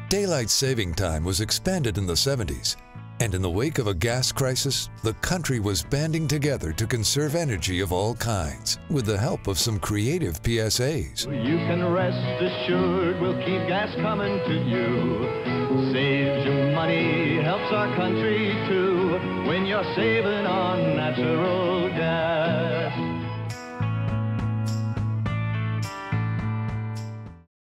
Daylight saving time was expanded in the 70s, and in the wake of a gas crisis, the country was banding together to conserve energy of all kinds, with the help of some creative PSAs. You can rest assured we'll keep gas coming to you. Saves you money, helps our country too, when you're saving on natural gas.